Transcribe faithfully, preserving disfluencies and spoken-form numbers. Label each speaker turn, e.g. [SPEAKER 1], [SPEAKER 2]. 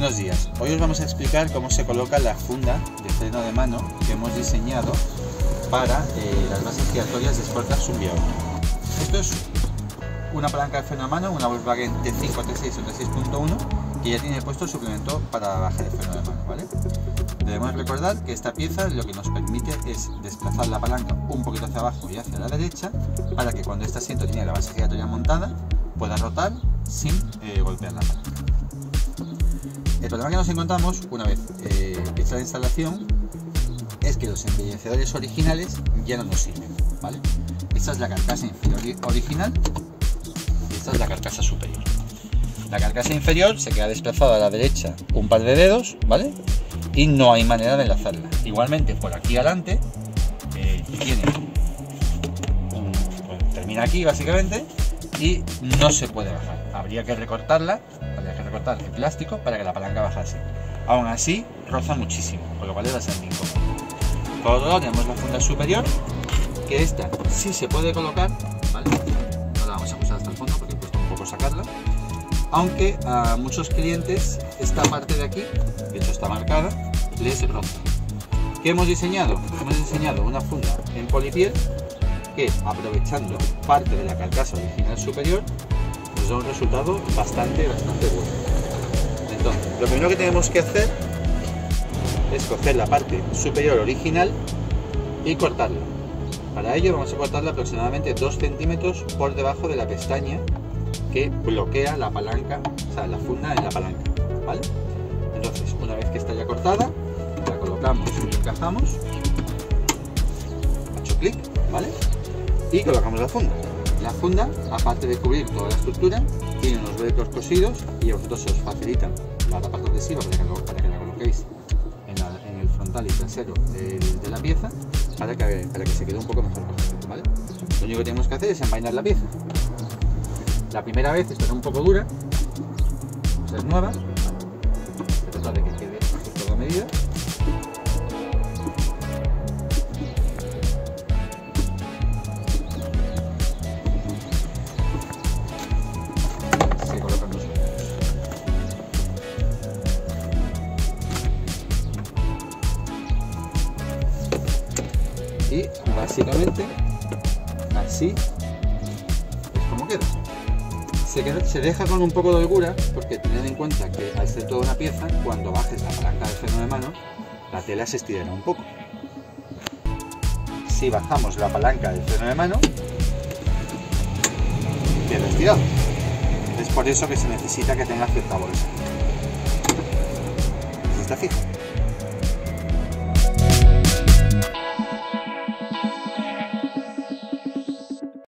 [SPEAKER 1] Buenos días, hoy os vamos a explicar cómo se coloca la funda de freno de mano que hemos diseñado para eh, las bases giratorias de Sport Truck Sub uno. Esto es una palanca de freno de mano, una Volkswagen T cinco, T seis o T seis punto uno, que ya tiene puesto el suplemento para bajar el freno de mano, ¿vale? Debemos recordar que esta pieza lo que nos permite es desplazar la palanca un poquito hacia abajo y hacia la derecha para que cuando este asiento tiene la base giratoria montada pueda rotar sin eh, golpear la palanca. El problema que nos encontramos una vez eh, hecha la instalación es que los embellecedores originales ya no nos sirven, ¿vale? Esta es la carcasa inferior original y esta es la carcasa superior. La carcasa inferior se queda desplazada a la derecha un par de dedos, ¿vale? Y no hay manera de enlazarla. Igualmente por aquí adelante eh, tiene un, bueno, termina aquí básicamente y no se puede bajar. Habría que recortarla, habría que recortar el plástico para que la palanca bajase. Aún así roza muchísimo, con lo cual va a ser muy incómodo. Por otro lado tenemos la funda superior, que esta sí se puede colocar, ¿vale? No la vamos a usar hasta el fondo porque cuesta un poco sacarla. Aunque a muchos clientes esta parte de aquí, de hecho está marcada, les roza. ¿Qué hemos diseñado? Hemos diseñado una funda en polipiel que, aprovechando parte de la carcasa original superior, nos da un resultado bastante, bastante bueno. Entonces, lo primero que tenemos que hacer es coger la parte superior original y cortarla. Para ello vamos a cortarla aproximadamente dos centímetros por debajo de la pestaña que bloquea la palanca, o sea, la funda en la palanca, ¿vale? Entonces, una vez que está ya cortada, la colocamos y encajamos, ha hecho clic, ¿vale? Y colocamos la funda. La funda, aparte de cubrir toda la estructura, tiene unos velcros cosidos y a vosotros se os facilitan la tapa adhesiva para que, lo, para que la coloquéis en, la, en el frontal y trasero de, de la pieza para que, para que se quede un poco mejor cogido, ¿vale? Lo único que tenemos que hacer es envainar la pieza. La primera vez estará un poco dura, pues es nueva, se trata de que quede justo a medida. Se colocan los dedos. Y básicamente así es como queda. Se, queda, se deja con un poco de holgura porque tened en cuenta que al ser toda una pieza, cuando bajes la palanca de freno de mano, la tela se estirará un poco. Si bajamos la palanca del freno de mano, queda estirado. Es por eso que se necesita que tenga cierta bolsa. Así está fijo.